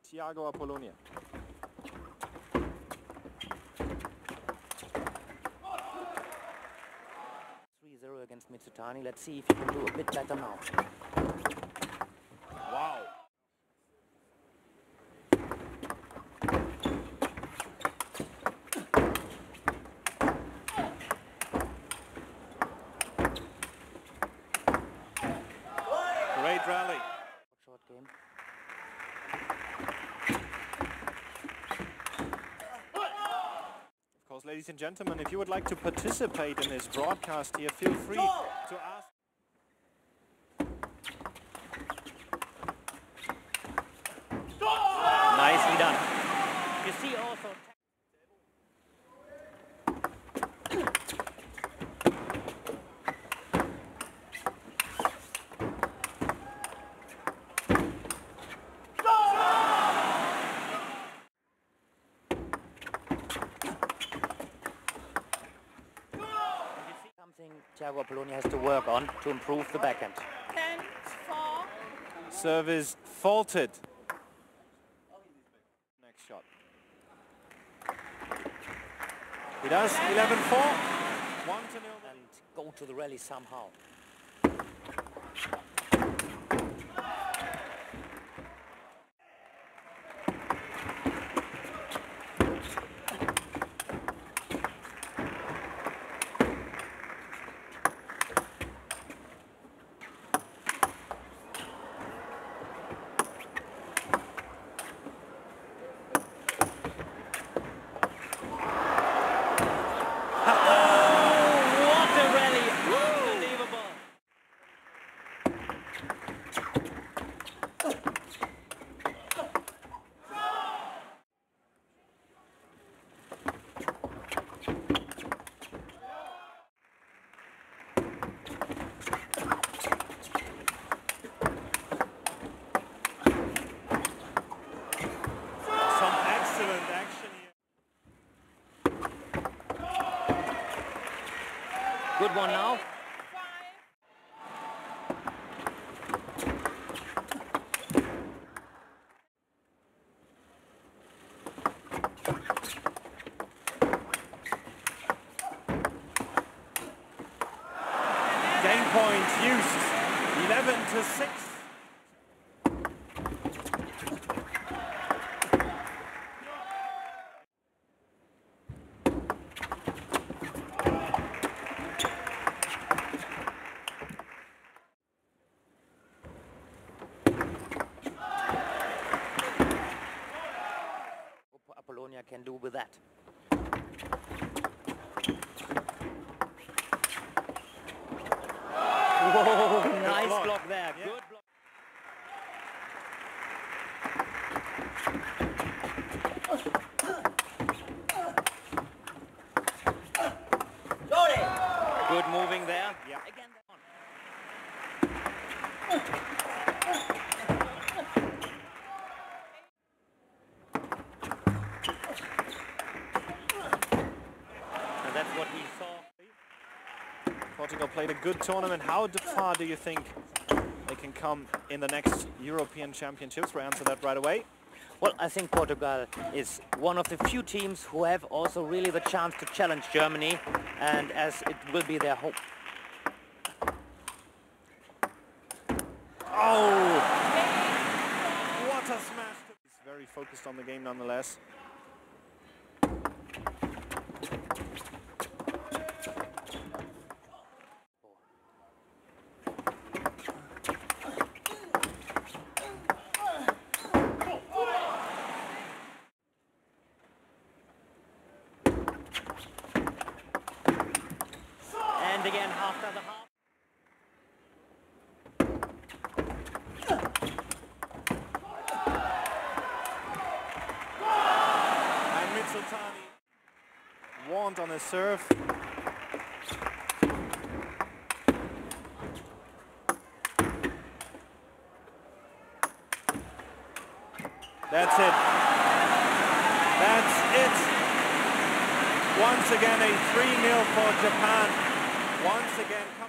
Tiago Apolonia. Against Mizutani. Let's see if he can do a bit better now. Wow. Great rally. Short game. Of course, ladies and gentlemen, if you would like to participate in this broadcast here, feel free to ask. Nicely done. You see also... something Tiago Apolonia has to work on to improve the backhand. 10-4. Service faulted. Next shot. He does. 11-4. 1-0. And go to the rally somehow. Good one now. Game point used. 11-6. Apolonia can do with that. Whoa, nice block there. Yeah. Good block. Good moving there. Yeah. Again, and that's what he saw. Portugal played a good tournament. How far do you think they can come in the next European Championships? We'll answer that right away. Well, I think Portugal is one of the few teams who have also really the chance to challenge Germany, and as it will be their hope. Oh! What a smash! He's very focused on the game nonetheless. And again, after the half. And Mizutani warned on his serve. That's it. That's it. Once again, a 3-0 for Japan. Once again.